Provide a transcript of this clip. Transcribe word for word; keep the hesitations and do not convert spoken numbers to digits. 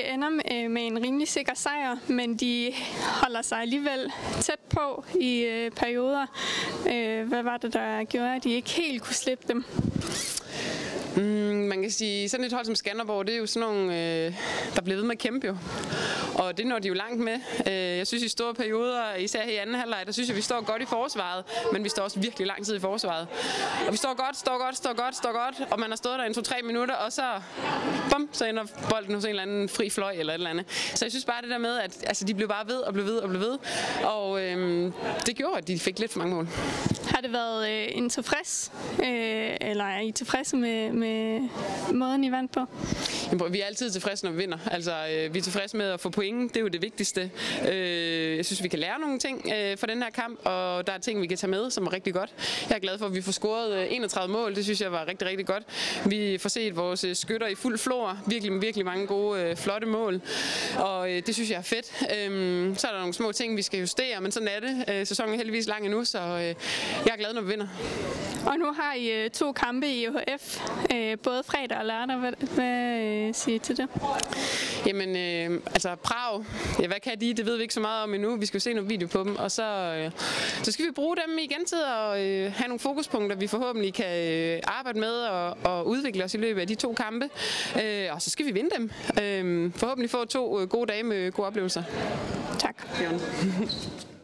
ender med, med en rimelig sikker sejr, men de holder sig alligevel tæt på i øh, perioder. Øh, hvad var det, der gjorde, at de ikke helt kunne slippe dem? Mm, man kan sige, sådan et hold som Skanderborg, det er jo sådan nogle, øh, der bliver ved med at kæmpe jo. Og det når de jo langt med. Øh, jeg synes i store perioder, især her i anden halvleg, der synes jeg, vi står godt i forsvaret, men vi står også virkelig lang tid i forsvaret. Og vi står godt, står godt, står godt, står godt, og man har stået der i to-tre minutter, og så, bum, så ender bolden hos en eller anden fri fløj eller et eller andet. Så jeg synes bare det der med, at altså, de blev bare ved og blev ved og blev ved, og øh, det gjorde, at de fik lidt for mange mål. Har det været øh, en tilfreds, øh, eller er I tilfredse med, med måden, I vandt på? Jamen, vi er altid tilfredse, når vi vinder. Altså, øh, vi er tilfredse med at få point, det er jo det vigtigste. Øh, jeg synes, vi kan lære nogle ting øh, fra den her kamp, og der er ting, vi kan tage med, som er rigtig godt. Jeg er glad for, at vi får scoret øh, enogtredive mål, det synes jeg var rigtig, rigtig godt. Vi får set vores øh, skytter i fuld flor, virkelig, virkelig mange gode, øh, flotte mål, og øh, det synes jeg er fedt. Øh, så er der nogle små ting, vi skal justere, men sådan er det. Øh, sæsonen er heldigvis lang endnu, så øh, jeg er glad, når vi vinder. Og nu har I øh, to kampe i E H F, øh, både fredag og lørdag. Hvad, hvad øh, siger I til det? Jamen, øh, altså Prag, ja, hvad kan de? Det ved vi ikke så meget om endnu. Vi skal jo se nogle video på dem, og så, øh, så skal vi bruge dem igen til at øh, have nogle fokuspunkter, vi forhåbentlig kan øh, arbejde med og, og udvikle os i løbet af de to kampe. Øh, og så skal vi vinde dem. Øh, forhåbentlig få to øh, gode dage med gode oplevelser. Tak.